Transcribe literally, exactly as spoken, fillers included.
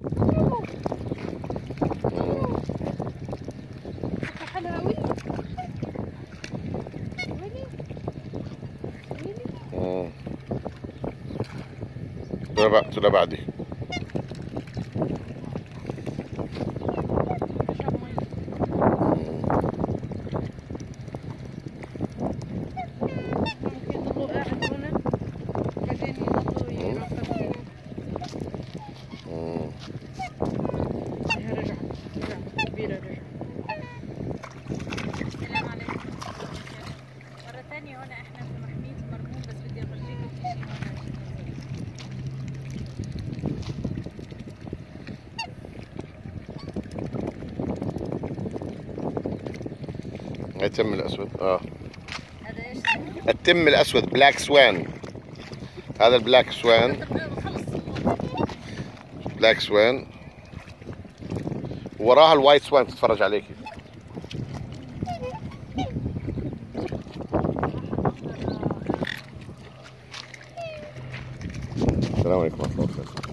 طلع بعدي. هنا احنا في محمية المرموم، بس بدي افرجيكم تيجي هون. التم الاسود. اه هذا ايش؟ التم الاسود بلاك سوان. هذا البلاك سوان. بلاك سوان وراها الوايت سوان تتفرج عليكي. السلام عليكم ورحمة الله وبركاته.